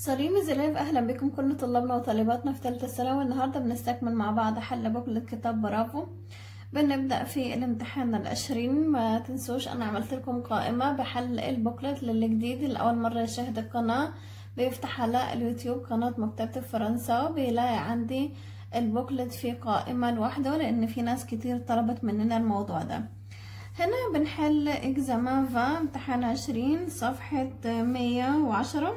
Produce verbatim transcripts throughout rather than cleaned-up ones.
سليم زلاف، اهلا بكم كل طلابنا وطالباتنا في ثالثه ثانوي. النهارده بنستكمل مع بعض حل بوكلة كتاب برافو. بنبدا في الامتحان العشرين. ما تنسوش انا عملت لكم قائمه بحل البوكلت للي جديد اللي اول مره يشاهد القناه بيفتح على اليوتيوب قناه مكتبة فرنسا بيلاقي عندي البوكلت في قائمه لوحده، لان في ناس كتير طلبت مننا الموضوع ده. هنا بنحل اكزامان فا امتحان عشرين صفحه مية وعشرة.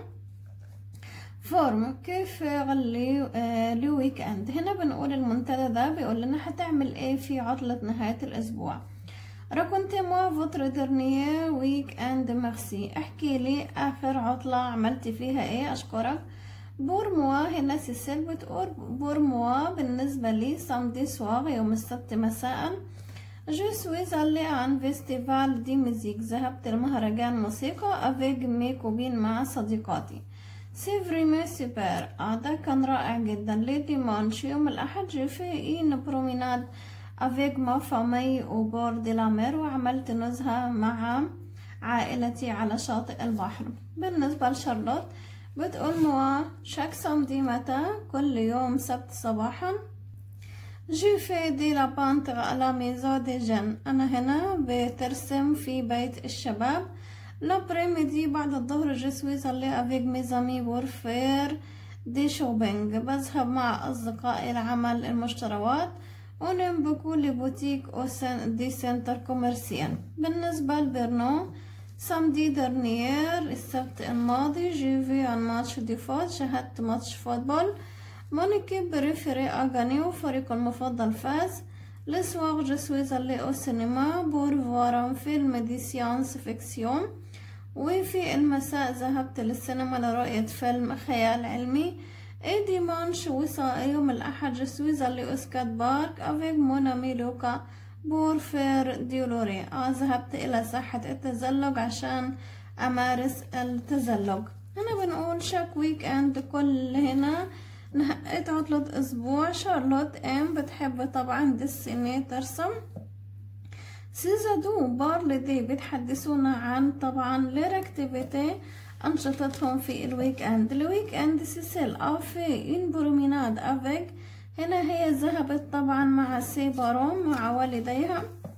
فورم كيف غلي آه لويك اند. هنا بنقول المنتدى ده بيقول لنا هتعمل ايه في عطلة نهاية الاسبوع. راكونتي موا فوتر ديرنيير ويك اند ميرسي. احكي لي اخر عطلة عملتي فيها ايه، اشكرك. بور موا هنا سيسيل بتقول بور موا بالنسبة لي سامدي سواغ يوم السبت مساء. جو سويز allé عن فيستيفال دي ميزيك ذهبت لمهرجان موسيقى افيج مي كوبين مع صديقاتي. سي فريمي سوبر هذا كان رائع جدا. لي ديمانش يوم الأحد جو في إن بروميناد افيك ما فامي او بور دي لا مير وعملت نزهة مع عائلتي على شاطئ البحر. بالنسبة لشارلوت بتقول موا شاك سامدي متى كل يوم سبت صباحا. جو في دي لا بانتر على ميزو دي جن أنا هنا بترسم في بيت الشباب. لابريميدي بعد الظهر جسوي صلي افيك ميزامي بورفير دي شوبينج بذهب مع اصدقائي لعمل المشتريات. ونم بكل بوتيك او سن دي سنتر كوميرسيال. بالنسبة لبرنو سامدي درنيير السبت الماضي جيفي عن ماتش دي فوت شاهدت ماتش فوتبول. مونيكي بريفيري اغاني وفريق المفضل فاز. لسواغ جسوي صلي او سينما بور فوار فيلم دي سيانس فيكسيون. وفي المساء ذهبت للسينما لرؤية فيلم خيال علمي. اي ديمانش وصل يوم الأحد جسوي زالي اسكات بارك افيك مونامي لوكا بور فير ديولوري اه ذهبت إلى ساحة التزلج عشان أمارس التزلج. هنا بنقول شاك ويك اند كل هنا نهاية عطلة أسبوع. شارلوت ام بتحب طبعا ديسيني ترسم. سيزادو بارلدي بيتحدثونا عن طبعا ليراكتيفيتي أنشطتهم في الويك اند. الويك اند سيسيل افي ان بروميناد افيك هنا هي ذهبت طبعا مع سيباروم مع والديها.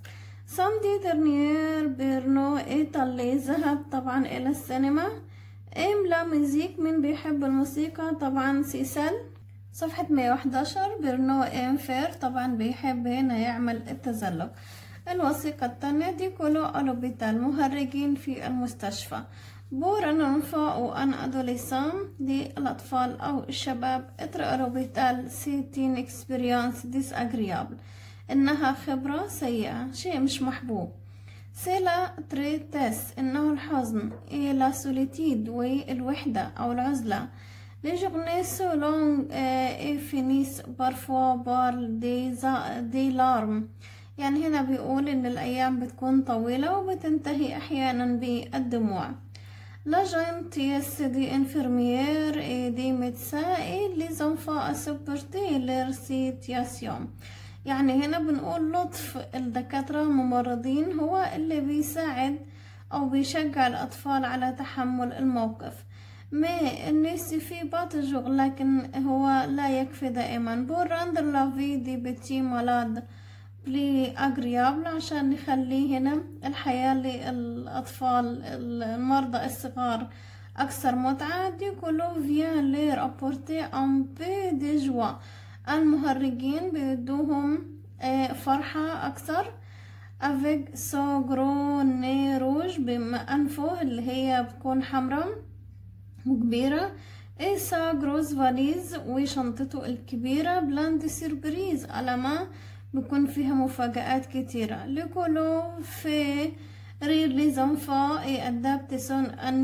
ساندي درنيير بيرنو ايطالي ذهب طبعا الى السينما. ام لا ميزيك من بيحب الموسيقى طبعا سيسل. صفحة مية وحداشر بيرنو ام فير طبعا بيحب هنا يعمل التزلج. الوثيقة التانية دي كله ألوبيتال مهرجين في المستشفى. بور أن أنفاء وأن أدوليسان دي الأطفال أو الشباب. اتر ألوبيتال سيتين اكسبريانس ديس أجريابل إنها خبرة سيئة، شيء مش محبوب. سيلا تريتس إنه الحزن. إيه لا سوليتيد والوحدة أو العزلة. لي جورني سو لونغ إيه فينيس بارفوا بار دي, دي لارم يعني هنا بيقول ان الايام بتكون طويلة وبتنتهي احيانا بالدموع. لا جانتيس دي انفيرميير اي دي ميدساء لي زنفاء سوبرتي ليرسيتياسيون يعني هنا بنقول لطف الدكاترة الممرضين هو اللي بيساعد او بيشجع الاطفال على تحمل الموقف. ما الناس في باتجوغ لكن هو لا يكفي دائما. بور راندر لافي دي بتي مالاد لي أجريابل عشان نخلي هنا الحياة للأطفال المرضى الصغار أكثر متعة. دي كله فيان لي رابورتي أن بي دي جوا المهرجين بيدوهم فرحة أكثر. أفيك سو غرو ني روج بأنفه اللي هي بتكون حمراء وكبيرة. اي سا غروز فاليز وشنطته الكبيرة بلان دي سيربريز ألما بيكون فيها مفاجآت كتيرة. لكلو في رير لي زنفا اي ادابتسون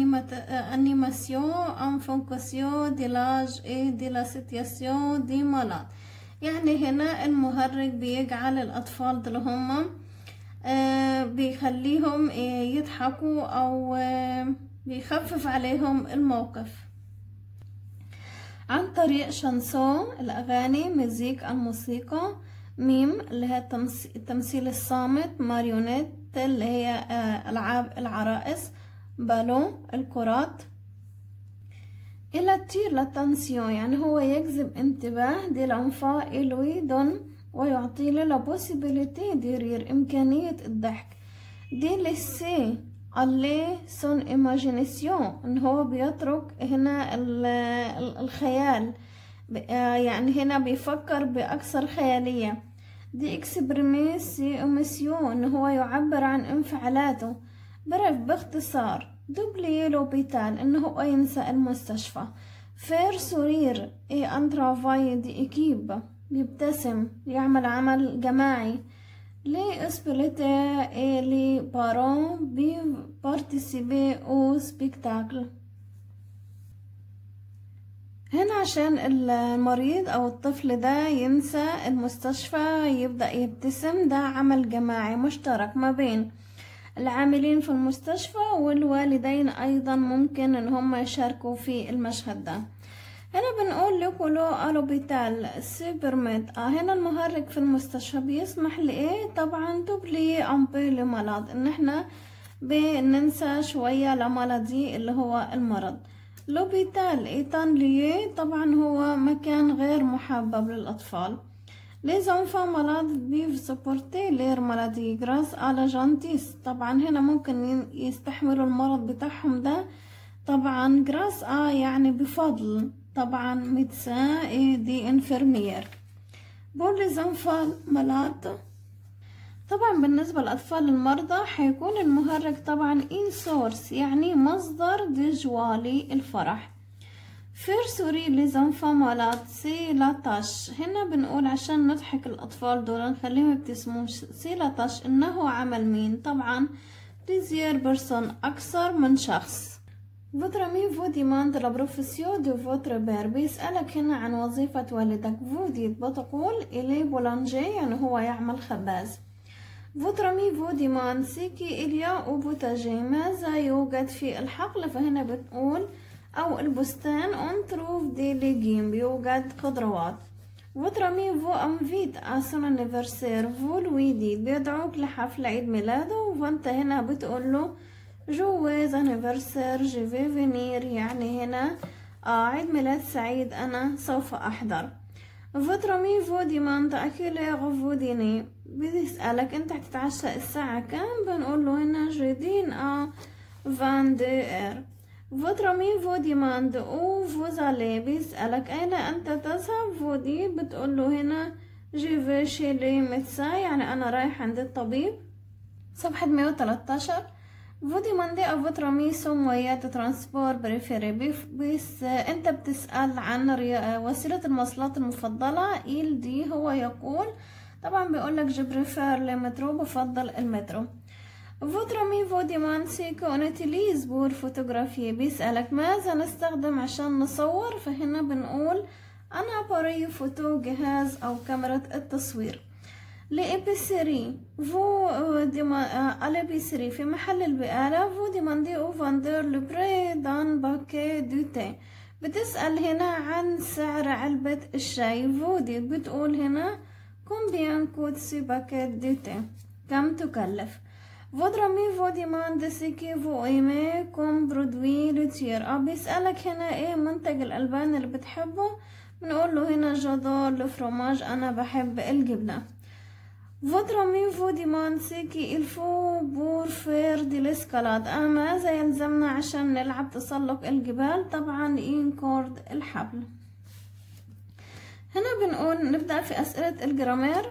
انيماسيون ان فونكسيون دي لاج اي دي لا سيتياسيون دي مالاد يعني هنا المهرج بيجعل الاطفال دول هما آه بيخليهم آه يضحكوا او آه بيخفف عليهم الموقف عن طريق شانسون الاغاني ميوزيك الموسيقى. ميم اللي هي التمثيل الصامت. ماريونيت اللي هي ألعاب العرائس. بالون الكرات. إلى تير لاتانسيون يعني هو يجذب انتباه دي l'enfant et lui donne ويعطي له la possibilité de rire إمكانية الضحك دي laisser aller son imagination إن هو بيترك هنا الخيال يعني هنا بيفكر بأكثر خيالية دي exprimer ses émotions إن هو يعبر عن انفعالاته برف باختصار دوبلي لوبيتال إنه هو ينسى المستشفى فير سورير اي ان ترافاي دي اكيب يبتسم يعمل عمل جماعي لي اسبليتي اي لي بارون بي بارتيسيبي او سبيكتاكل هنا عشان المريض او الطفل ده ينسى المستشفى يبدأ يبتسم ده عمل جماعي مشترك ما بين العاملين في المستشفى والوالدين ايضا ممكن ان هم يشاركوا في المشهد ده هنا بنقول لكولو الوبيتال سيبرميت اه هنا المهرج في المستشفى بيسمح لايه طبعا تبلي امبي لمرض ان احنا بننسى شوية لمرضي اللي هو المرض لوبيتال ايتان ليه طبعا هو مكان غير محبب للاطفال Les enfants malades peuvent supporter leur maladie grâce à la gentillesse طبعا هنا ممكن يستحملوا المرض بتاعهم ده طبعا grâce à يعني بفضل طبعا médecin et des infirmières pour les enfants malades طبعا بالنسبة للأطفال المرضى حيكون المهرج طبعا in source يعني مصدر دجوالي الفرح فير سوري les enfants malades c'est la tâche هنا بنقول عشان نضحك الأطفال دول نخليهم يبتسموا c'est la tâche إنه عمل مين طبعا plusieurs personnes أكثر من شخص votre ami vous demande la profession de votre père بيسألك هنا عن وظيفة والدك vous dites بتقول il est boulanger يعني هو يعمل خباز votre ami vous demande ce qu'il y a au potager ماذا يوجد في الحقل فهنا بتقول أو البستان on trouve des légumes يوجد خضروات votre ami vous invite à son anniversaire vous lui dites بيدعوك لحفل عيد ميلاده وانت هنا بتقول له joyeux anniversaire je vais venir يعني هنا آه عيد ميلاد سعيد أنا سوف أحضر votre ami vous demande à quelle heure vous dînez بيسألك انت هتتعشى الساعة كام بنقول له هنا je dîne à vingt-deux heures votre ami vous demande où vous allez بيسألك أين أنت تذهب vous dites بتقول له هنا je vais chez le médecin يعني أنا رايح عند الطبيب صفحة مية وتلاتاشر vous demandez à votre ami son moyen de transport préféré بس أنت بتسأل عن وسيلة المواصلات المفضلة il دي هو يقول طبعا بيقولك je préfère le métro بفضل المترو votre ami vous demande ce qu'on utilise pour photographier بيسألك ماذا نستخدم عشان نصور فهنا بنقول أنا appareil فوتو جهاز أو كاميرا التصوير l'épicerie vous à l'épicerie في محل البقالة vous demandez au vendeur le prix d'un paquet de thé بتسأل هنا عن سعر علبة الشاي vous dites بتقول هنا combien coûte ce paquet de thé كم تكلف votre ami vous demande ce que vous aimez comme produit laitier أو بيسألك هنا ايه منتج الألبان اللي بتحبه بنقول له هنا جادور الفرماج أنا بحب الجبنة votre ami vous demande ce qu'il faut pour faire de l'escalade أما ماذا يلزمنا عشان نلعب تسلق الجبال طبعا إنكورد الحبل هنا بنقول نبدأ في أسئلة الجرامير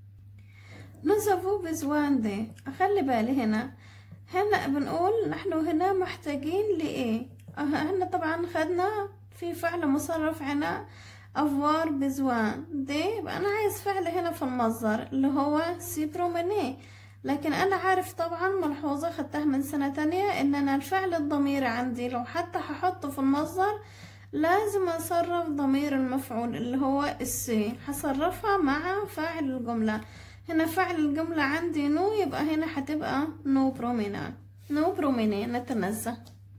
nous avons besoin de أخلي بالي هنا هنا بنقول نحن هنا محتاجين لإيه هنا طبعا خدنا في فعل مصرف هنا avoir besoin de يبقى أنا عايز فعل هنا في المصدر اللي هو سي بروميني لكن أنا عارف طبعا ملحوظة خدتها من سنة تانية إن أنا الفعل الضمير عندي لو حتى هحطه في المصدر لازم أصرف ضمير المفعول اللي هو السي هصرفها مع فاعل الجملة هنا فعل الجملة عندي نو يبقى هنا هتبقى نو برومينا نو بروميني نتنزه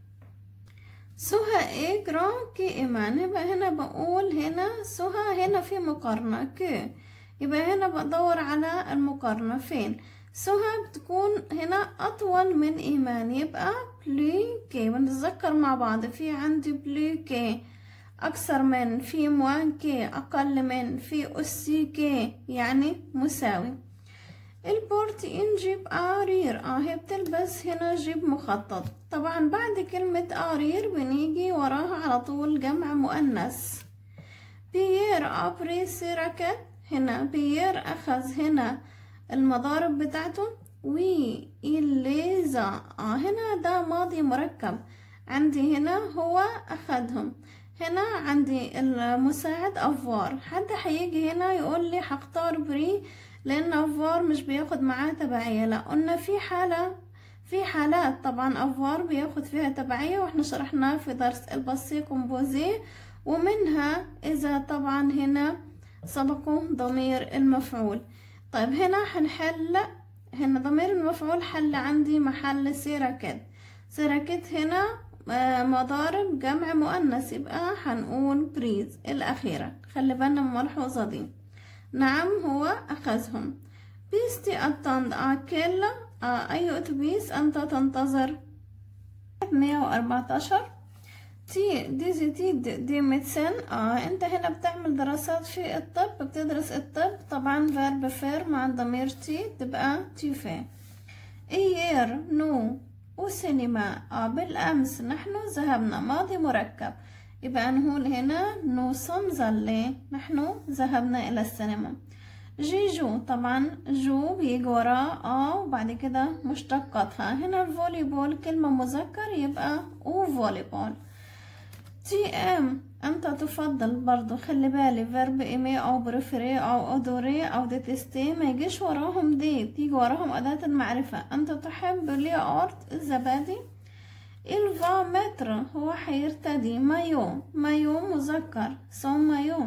سوها ايه جران كي ايمان يبقى هنا بقول هنا سوها هنا في مقارنة كي يبقى هنا بدور على المقارنة فين سهى بتكون هنا أطول من إيمان، يبقى بلوكي. بنتذكر مع بعض، في عندي بلوكي أكثر من، في موان كي أقل من، في أسي كي يعني مساوي. البورت إن جيب آرير، اه هي بتلبس هنا جيب مخطط. طبعا بعد كلمة آرير بنيجي وراها على طول جمع مؤنث. بيير أبري سيراكت، هنا بيير أخذ هنا المضارب بتاعته. وي إليزا، اه هنا ده ماضي مركب، عندي هنا هو أخذهم. هنا عندي المساعد أفوار. حد هيجي هنا يقول لي هختار بري لأن أفوار مش بياخد معاه تبعية. لا، قلنا في حالة في حالات طبعا أفوار بياخد فيها تبعية، واحنا شرحناه في درس الباسي كومبوزي، ومنها إذا طبعا هنا سبقوا ضمير المفعول. طيب هنا هنحل، هنا ضمير المفعول حل عندي محل سيراكت. سيراكت هنا مضارب جمع مؤنث، يبقى هنقول بريز الأخيرة. خلي بالنا من الملحوظة دي. نعم هو أخذهم. بيستي أتند أكل، آه أي أتوبيس أنت تنتظر؟ مية وأربعتاشر. تي ديزيتي دي ميدسن، اه انت هنا بتعمل دراسات في الطب، بتدرس الطب. طبعا فيرب فير مع الضمير تي تبقى تيفي. ايير نو وسينما، اه بالامس نحن ذهبنا، ماضي مركب، يبقى نقول هنا نو سمزلي، نحن ذهبنا الى السينما. جيجو، طبعا جو بيجي وراه اه وبعد كده مشتقاتها. هنا الفولي بول كلمة مذكر يبقى او فولي بول. تي ام انت تفضل، برضو خلي بالي فيرب ايمي او بريفري او ادوري او ديتستي ما يجيش وراهم دي، تيجي وراهم اداة المعرفة. انت تحب لي اورت الزبادي. الفا متر هو هيرتدي مايو، مايو مذكر سو مايو.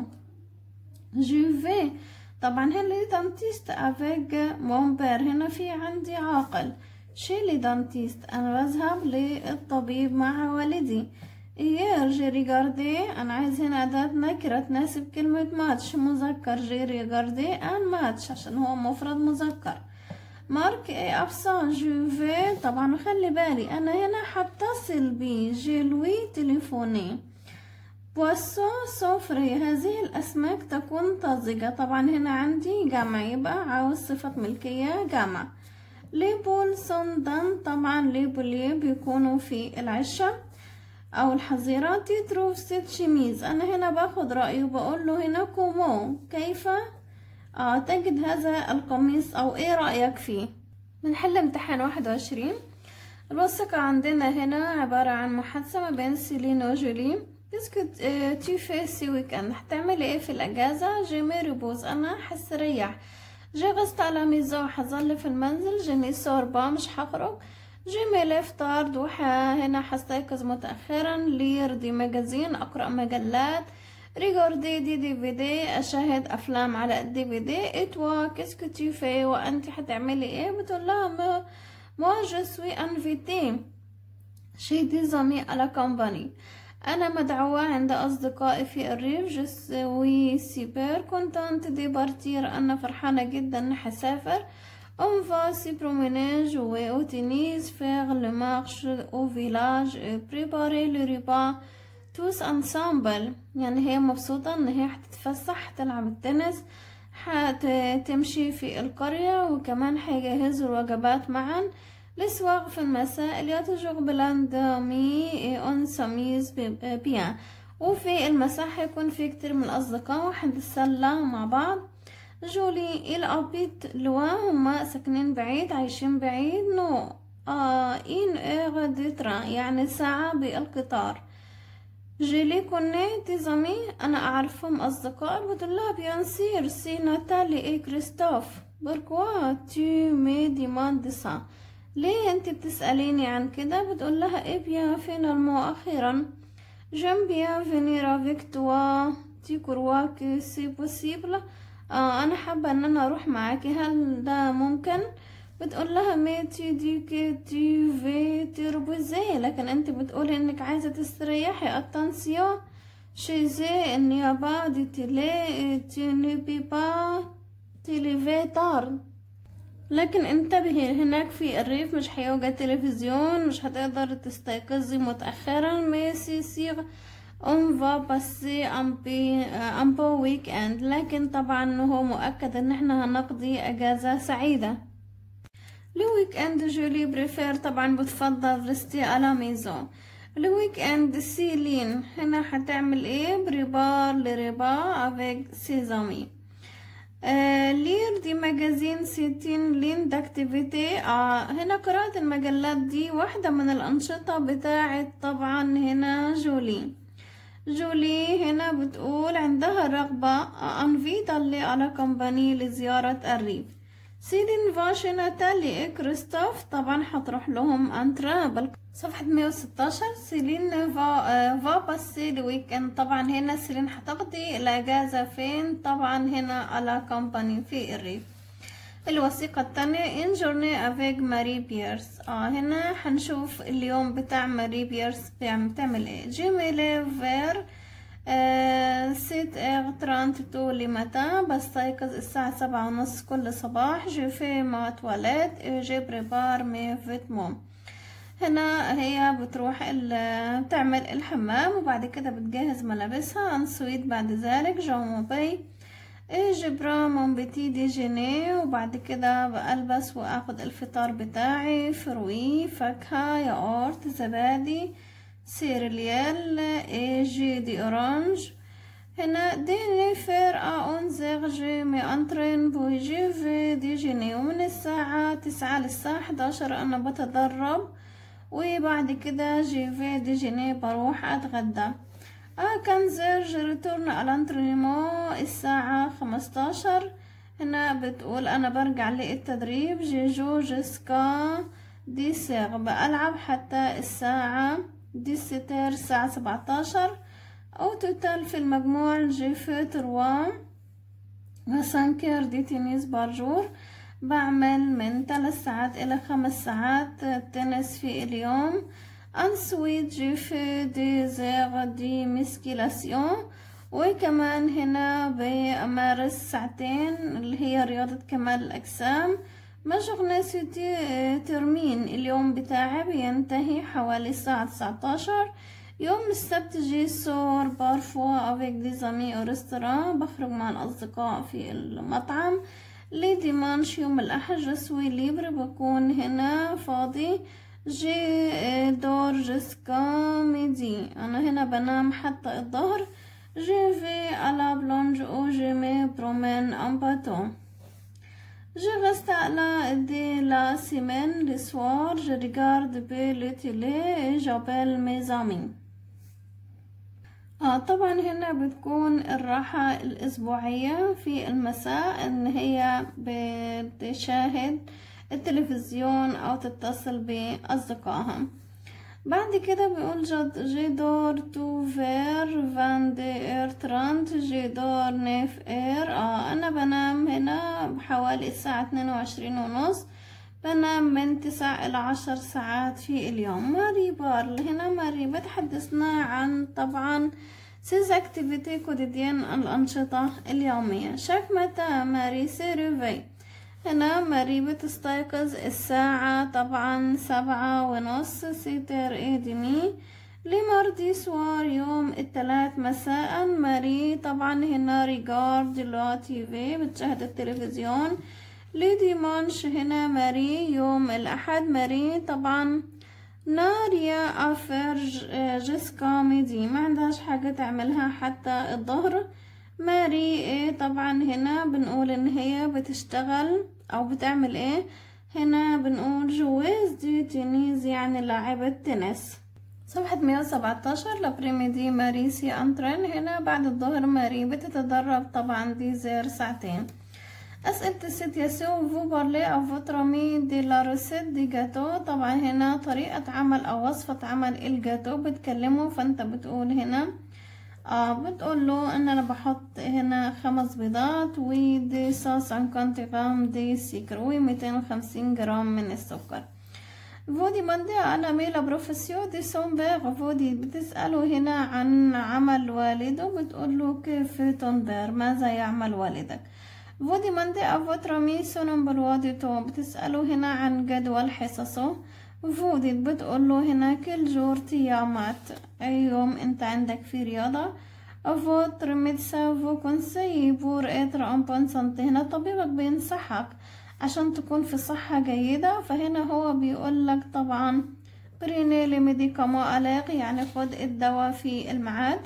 جوفي، طبعا هنا دانتيست افيج مونبير، هنا في عندي عاقل. شيلي دانتيست انا بذهب للطبيب مع والدي. ايير جي ريجاردي، انا عايز هنا اداة نكرة تناسب كلمة ماتش مذكر، جي ريجاردي ان ماتش عشان هو مفرد مذكر. مارك اي ابسان جوفي، طبعا خلي بالي انا هنا هتصل بي جي لوي تليفوني. بواسو سوفري، هذه الاسماك تكون طازجة، طبعا هنا عندي جمع يبقى عاوز صفة ملكية جمع. ليبول صندن، طبعا ليبولي بيكونوا في العشة او الحظيرات. تروف ست شميز، انا هنا باخد رأيه وبقول له هنا كومو كيف اه تجد هذا القميص او ايه رأيك فيه. بنحل امتحان واحد وعشرين. الوثيقة عندنا هنا عبارة عن محادثة ما بين سيلين وجولي. كيسكو تي في سي ويكند، هتعملي ايه في الاجازة؟ جي ميريبوز، انا هستريح. جي غست على ميزو، هظل في المنزل. جيني سوربا، مش هخرج. جيمي ليفتارد، وحا هنا هستيقظ متأخرا. لير دي مجازين، اقرأ مجلات. ريغوردي دي دي في دي، اشاهد افلام على الدي في دي. اتوا كيسكو تي في، وانت هتعملي ايه؟ بتقول لها موا جو سوي انفيتي شي دي زامي على كومباني، انا مدعوة عند اصدقائي في الريف. جو سوي سيبر كونتانت دي بارتير، انا فرحانة جدا ان هسافر. On va se promener, jouer au tennis, faire le marche au village, préparer le repas tous ensemble. يعني هي مبسوطة ان هي هتتفسح، هتلعب التنس، هتمشي في القرية، وكمان هيجهزوا الوجبات معا. لسواق في المساء الياتجوغ بلاندامي اون ساميز بيان، وفي المساء هيكون في كتير من الأصدقاء وهنتسلى مع بعض. جولي الابيت لوا، هما ساكنين بعيد، عايشين بعيد. نو آه إن إيغ ديترا، يعني ساعة بالقطار. جيلي كوني تيزامي، أنا أعرفهم أصدقاء. بتقولها بيان سير سي ناتالي إي كريستوف. بركوا تي مي ديماند سا، ليه انت بتسأليني عن كده؟ بتقول لها إيه بيان فينالمو أخيرا. جيم بيان فينير افيك توا تي كروا كي سي بوسيبل، آه انا حابة ان انا اروح معاكي، هل ده ممكن؟ بتقول لها ميتي دي كي تي في تربوزي، لكن انت بتقولي انك عايزة تستريحي. اتنسيو شيزي النيابة دي تيلي تي نبي با تيليفي تار. لكن انتبهي، هناك في الريف مش هيوجد تلفزيون، مش هتقدر تستيقظي متأخرا. ميسي سيغ اون فا باسي ان بو ويك اند، لكن طبعا هو مؤكد ان احنا هنقضي اجازة سعيدة. الويك اند جولي بريفير، طبعا بتفضل رستي على ميزون. الويك اند سيلين هنا هتعمل ايه؟ بريبار لريبا افيك سيزامي. آه لير دي ماجازين سيتين لين داكتيفيتي. آه هنا قراءة المجلات دي واحدة من الأنشطة بتاعت طبعا هنا جولي. جولي هنا بتقول عندها رغبة أنفيتا اللي على كومباني لزيارة الريف. سيدين فاشنا تالي كريستوف، طبعا هتروح لهم انترا. صفحة مية وستاشر. سيلين فا فا باسي الويك اند، طبعا هنا سيلين هتقضي الأجازة فين؟ طبعا هنا على كومباني في الريف. الوثيقة التانية ان جورني افيك ماري بيرس. اه هنا هنشوف اليوم بتاع ماري بيرس بتعمل ايه. جيميلي فير آه سيت اغ ترانت تو لمتى، بستيقظ الساعة سبعة ونص كل صباح. جو في ما تواليت جي بريبار مي فيتمون. هنا هي بتروح تعمل الحمام وبعد كده بتجهز ملابسها. انسويت بعد ذلك جوموبي جبرا من بتي ديجيني، وبعد كده بلبس واخد الفطار بتاعي. فروي فاكهة ياغورت زبادي سيريال ايجي دي اورانج. هنا ديني فير اون زيغ جي مي انترين بويجي في ديجيني، ومن الساعة تسعة للساعة حداشر انا بتدرب، وبعد كده جي في ديجيني بروح اتغدى. اه كان زيرج ريتورن الانترينمون الساعة خمستاشر. هنا بتقول انا برجع للتدريب. جي جو جسكا دي سيغ، بألعب حتى الساعة دي ستير الساعة سبعتاشر. او توتال في المجموع جي في تروان وسانكير دي تنس بارجور، بعمل من ثلاث ساعات الى خمس ساعات تنس في اليوم. انسويت جي في دي زيغ دي مسكيلاسيون، وكمان هنا بمارس ساعتين اللي هي رياضة كمال الأجسام. ما سيتي ترمين اليوم بتاعي بينتهي حوالي الساعة تسعتاشر. يوم السبت جي سور بارفوا افيك دي زامي او ريستوران، بخرج مع الأصدقاء في المطعم. لي ديمانش يوم الأحد جسوي ليبر، بكون هنا فاضي. جي دور جسكا ميدي، أنا هنا بنام حتى الظهر. جي في على بلونج او جي مي برومين ان باتون. جي غست على دي لا سيمين لسوار جي ريغارد بي لو تيلي جابيل ميزامي. آه طبعا هنا بتكون الراحة الأسبوعية في المساء ان هي بتشاهد التلفزيون او تتصل باصدقائها. بعد كده بيقول جد جي دور تو فير فان دي اير ترانت جي دور نيف اير. اه انا بنام هنا بحوالي الساعة اتنين وعشرين ونص، بنام من تسع الى عشر ساعات في اليوم. ماري بار هنا ماري بتحدثنا عن طبعا سيز اكتيفيتي كوديديان الانشطة اليومية. شاك متى ماري سيريفي، هنا ماري بتستيقظ الساعة طبعا سبعة ونص. سيتر ايدمي لماردي سوار يوم الثلاث مساء. ماري طبعا هنا ريغارد لا تي في، بتشاهد التلفزيون. لديمانش هنا ماري يوم الأحد. ماري طبعا ناريا افير جسكا ميدي، ما عندهاش حاجة تعملها حتى الظهر. ماري ايه طبعا هنا بنقول ان هي بتشتغل او بتعمل ايه. هنا بنقول جواز دي تنيز يعني لاعبة تنس. صفحة مية وسبعتاشر. لابريميدي ماري سي انترين، هنا بعد الظهر ماري بتتدرب طبعا دي زير ساعتين. أسئلة السيتياسيون فو بارلي أو فوترامي دي لا روسيت دي جاتو، طبعا هنا طريقة عمل أو وصفة عمل الجاتو بتكلمه، فأنت بتقول هنا اه بتقول له ان انا بحط هنا خمس بيضات ودي صوص خمسين جرام دي سكر وميتين وخمسين جرام من السكر. فودي مندي على ميلا بروفيسيو دي سومبير. فودي بتسأله هنا عن عمل والده، بتقول له كيف تنبر، ماذا يعمل والدك. فودي ماندي افوترامي سونم بالواديتو، بتسأله هنا عن جدول حصصه. فودي بتقوله هنا كل جور تيامات، اي يوم انت عندك في رياضة. افوتر ميدسا فو كونسي بور اتر ان بون سانتي، هنا طبيبك بينصحك عشان تكون في صحة جيدة. فهنا هو بيقولك طبعا بريني لي ميديكامو ألاغ، يعني خد الدواء في الميعاد.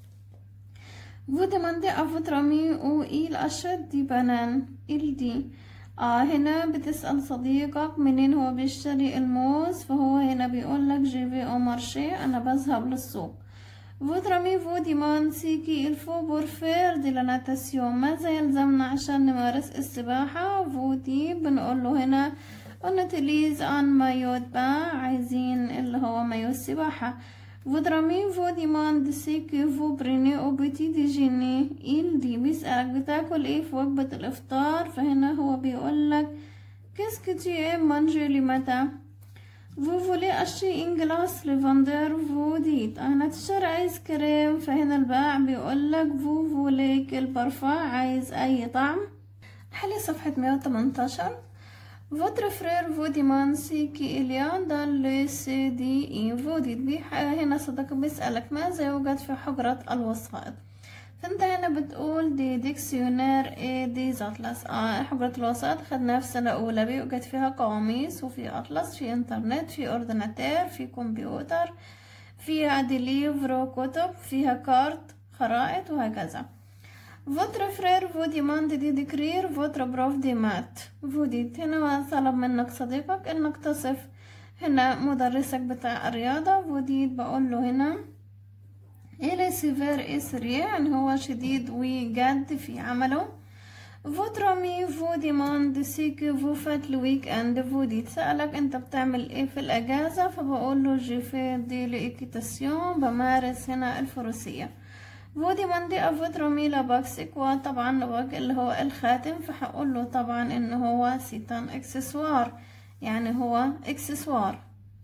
Vous demandez à votre ami où il achète du banane. Il dit آه هنا بتسأل صديقك منين هو بيشتري الموز، فهو هنا بيقولك جي في او مارشي، أنا بذهب للسوق. Votre ami vous demande ce qu'il faut pour faire de la natation، ماذا يلزمنا عشان نمارس السباحة. فودي بنقوله هنا on utilise un maillot de bain، عايزين اللي هو مايو السباحة. Votre ami vous demande ce que vous prenez au petit déjeuner. Il dit بيسألك بتاكل ايه في وجبة الافطار، فهنا هو بيقولك qu'est-ce que tu aimes manger le matin. Vous voulez acheter une glace. Le vendeur vous dit انا تشتري ايس كريم، فهنا البائع بيقولك vous voulez quel parfum، عايز اي طعم. حلي صفحة مية وتمنتاشر. Votre frère vous demande ce qu'il y a dans le سي دي إي. فودي بيح هنا صديقك بيسألك ماذا يوجد في حجرة الوسائط، فانت هنا بتقول دي ديكسيونير اي دي زاتلاس. آه حجرة الوسائط خدناها في سنة أولى، بيوجد فيها قواميس وفي أطلس، في إنترنت، في أورديناتير، في كمبيوتر، فيها دي ليفر كتب، فيها كارت خرائط وهكذا. Votre frère vous demande de décrire votre prof de maths. فودي هنا طلب منك صديقك انك تصف هنا مدرسك بتاع الرياضة. فودي بقول له هنا il est sévère et sérieux، يعني هو شديد وجاد في عمله. Votre ami vous demande ce que vous faites le week-end. فودي تسألك انت بتعمل ايه في الاجازة، فبقول له je fais de l'équitation، بمارس هنا الفروسية. فودي ماندي افوتر ميلا باكسك، وطبعا لباك اللي هو الخاتم، فهقول له طبعا ان هو سيتان اكسسوار، يعني هو اكسسوار.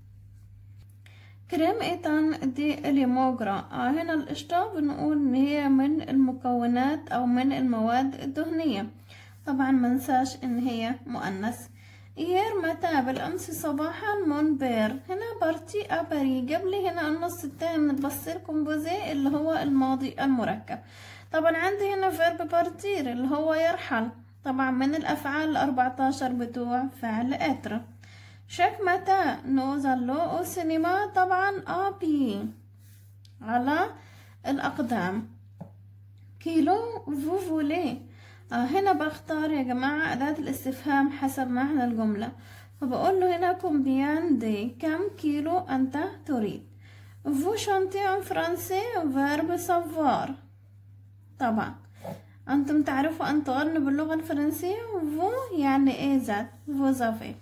كريم ايتان دي اليموجرا، آه هنا القشطة بنقول ان هي من المكونات او من المواد الدهنية، طبعا منساش ان هي مؤنث. إير متى، بالأمس صباحا. مونبير هنا بارتي أبري، جبلي هنا النص التاني من البصير كومبوزي اللي هو الماضي المركب. طبعا عندي هنا فيرب بارتير اللي هو يرحل، طبعا من الأفعال الأربعتاشر بتوع فعل إتر. شك متى نوزالو أو سينما، طبعا أبي على الأقدام. كيلو فو فولي، آه هنا بختار يا جماعة أداة الاستفهام حسب معنى الجملة، فبقول له هنا كومبيان دي، كم كيلو أنت تريد. فو شانتي ان فرنسي فيرب سافوار، طبعا أنتم تعرفوا أن تغنوا باللغة الفرنسية. فو يعني إيه ذات، فو زافي.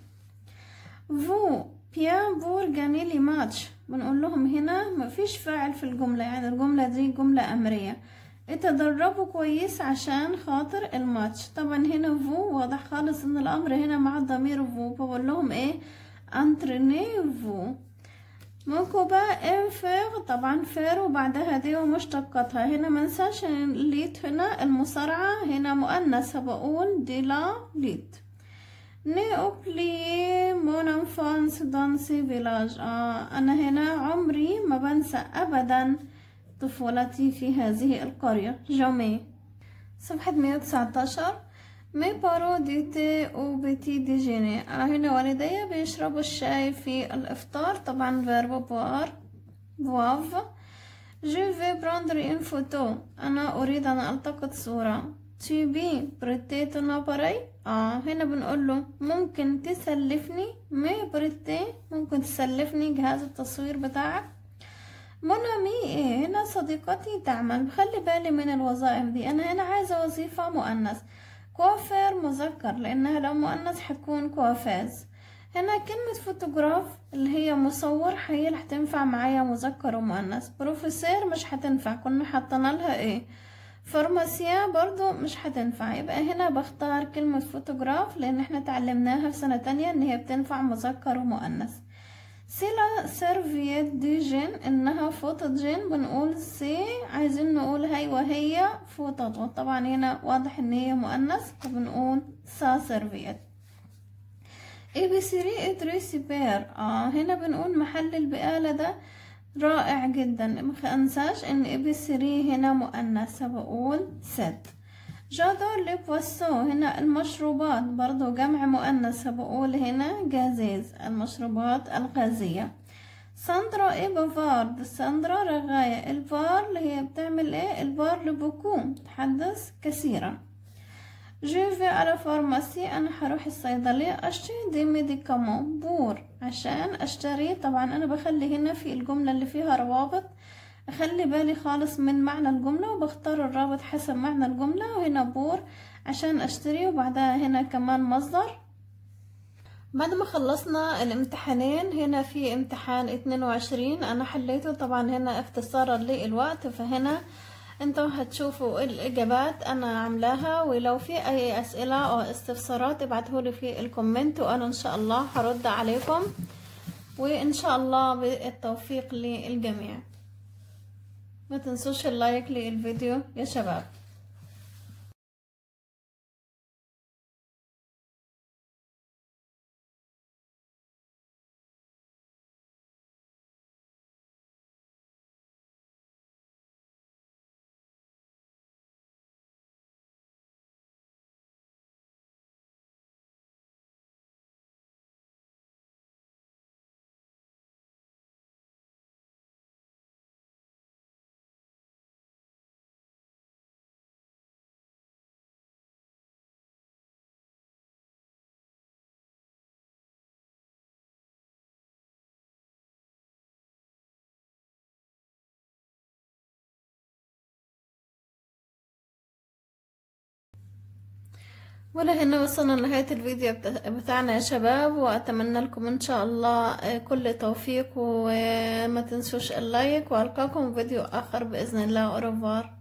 فو بيان بور جاني لي ماتش، بنقول لهم هنا مفيش فاعل في الجملة، يعني الجملة دي جملة أمرية، اتدربوا كويس عشان خاطر الماتش. طبعا هنا فو واضح خالص ان الامر هنا مع الضمير فو، بقول لهم ايه انتريني فو. ممكن بقى ام فير، طبعا فير وبعدها دي ومشتقاتها. هنا منساش ليت، هنا المصارعة هنا مؤنث، بقول دي لا ليت. ني اوبلي مون انفانس دانسي فيلاج، آه انا هنا عمري ما بنسى ابدا طفولتي في هذه القرية. جامي. صفحة مية وتسعتاشر. مي بارو دي تي او بيتي ديجيني، آه هنا والدي بيشربوا الشاي في الافطار، طبعا فيرب بوار بواف. جو في براندر ان فوتو، انا اريد ان التقط صورة. تي بي بريتي تون اباري، اه هنا بنقول له ممكن تسلفني. مي بريتي ممكن تسلفني جهاز التصوير بتاعك. منامي ايه، هنا صديقتي تعمل، بخلي بالي من الوظائف دي، انا هنا عايزة وظيفة مؤنث. كوافير مذكر، لانها لو مؤنث حتكون كوافاز. هنا كلمة فوتوغراف اللي هي مصور، هي اللي هتنفع معايا مذكر ومؤنث. بروفيسور مش هتنفع، كنا حطينا لها ايه. فارماسيان برضو مش هتنفع، يبقى هنا بختار كلمة فوتوغراف لان احنا تعلمناها في سنة تانية ان هي بتنفع مذكر ومؤنث. سيلا سيرفيت دي جين، انها فوطة جين، بنقول سي، عايزين نقول هي وهي فوطة، وطبعا هنا واضح ان هي مؤنث فبنقول سا سيرفيت. إبسري إدري سيبير، اه هنا بنقول محل البقالة ده رائع جدا، مخنساش ان إبسري هنا مؤنث بقول ست. جادور لي بواسو، هنا المشروبات برضو جمع مؤنث بقول هنا جازيز، المشروبات الغازية. ساندرا ايه بافارد، ساندرا رغاية، الفار اللي هي بتعمل ايه، الفار لبوكو تحدث كثيرا. جيفي على فارماسي، انا هروح الصيدلية اشتري دي ميديكامون بور، عشان اشتري، طبعا انا بخلي هنا في الجملة اللي فيها روابط اخلي بالي خالص من معنى الجملة، وبختار الرابط حسب معنى الجملة، وهنا بور عشان اشتري، وبعدها هنا كمان مصدر. بعد ما خلصنا الامتحانين، هنا في امتحان اتنين وعشرين انا حليته طبعا هنا اختصارا للوقت، فهنا انتوا هتشوفوا الاجابات انا عاملاها، ولو في اي اسئلة او استفسارات ابعتهولي في الكومنت وانا ان شاء الله هرد عليكم، وان شاء الله بالتوفيق للجميع. ما تنسوش اللايك للفيديو يا شباب. ولا هنا وصلنا لنهاية الفيديو بتاعنا يا شباب، واتمنى لكم ان شاء الله كل توفيق، وما تنسوش اللايك، والقاكم فيديو اخر باذن الله. أوروفوار.